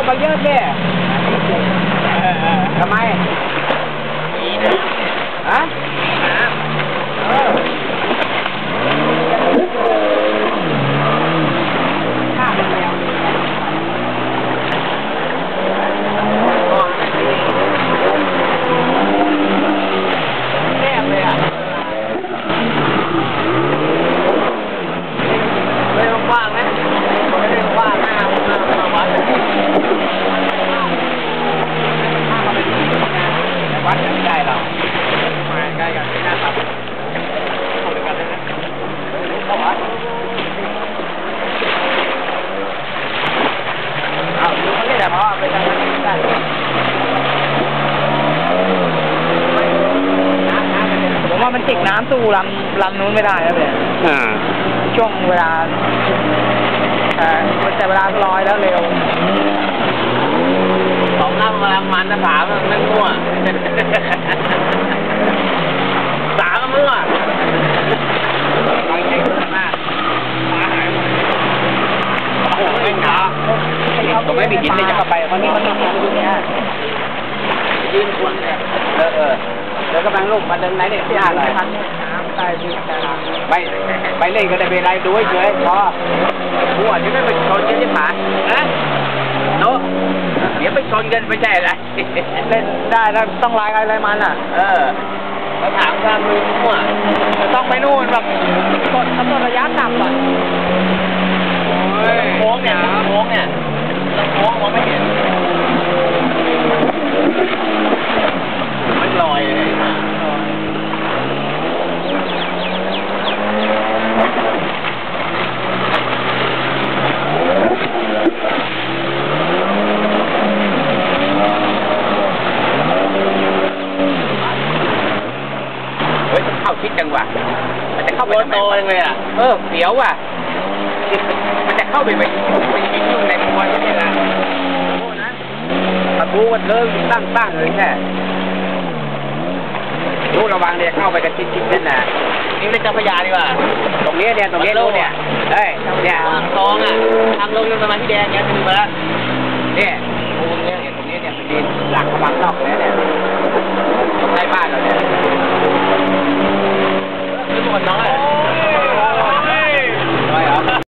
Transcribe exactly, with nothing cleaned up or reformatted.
บางเยอะเนี่ยทำไมมีนะฮะเออข้าวแล้วแซ่บเลยอ่ะเลยว่างๆนะไม่ได้ว่างหน้ามาวัดวัดกันไม่ได้หรอกมาใกล้กันไม่น่าทำถูกกันเลยนะต้องวัดเอาดูเขาเนี่ยเพราะไปทางนั้นได้ผมว่ามันจิกน้ำสู้ลำลำนู้นไม่ได้แล้วเนี่ยช่วงเวลาแต่แต่เวลาลอยแล้วเร็วสองลำกำลังมันนะสามมันมั่วสามมันมั่วลอยเก่งมากมาหายหมดโอ้โหไม่หนาตรงนี้มีหินเลยจะเข้าไปวันนี้มันมีหินอยู่เนี่ยยืนขวางเนี่ยเออเออแล้วกำลังลูกมาเดินไหนเนี่ยที่อ่านเลยใต้ดินไปไปเล่นก็ได้เป็นไรดูให้เฉยพอหัวจะไม่ไปชนกันที่ผานะโน้เดี๋ยวไปชนกันไม่ใช่อะไรเล่นได้แล้วต้องลายอะไรมันอ่ะเออเราถามทางมือหัวต้องไปนู่นแบบกดกำหนดระยะต่ำก่อนโค้งเนี่ยโค้งเนี่ยโค้งมองไม่เห็นมันลอยเลยเฮ้ยเข้าชิดจังวะมันจะเข้าไปโตเลยอ่ะเออเสียวว่ะมันจะเข้าไปไปไปยุ่งในคอยไม่ได้ละโอ้นะตะปูมันเริ่มตั้งตั้งเลยแค่รู้ระวังเนี่ยเข้าไปกันชิดๆนั่นน่ะนี่เป็นเจ้าพญาดีกว่าตรงนี้เนี่ยตรงนี้รู้เนี่ยเฮ้ยเนี่ยทองอ่ะทางลงยังประมาณที่แดงเนี่ยถึงมาแล้วเนี่ยปูนเนี่ยตรงนี้เนี่ยเป็นดินหลักกำลังนอกเลยเนี่ยตรงใต้บ้านเราเนี่ยคือหมดน้อย